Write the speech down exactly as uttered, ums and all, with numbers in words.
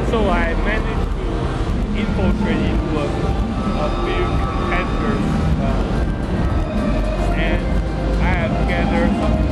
So I managed to infiltrate into a, a few competitors, uh, and I have gathered some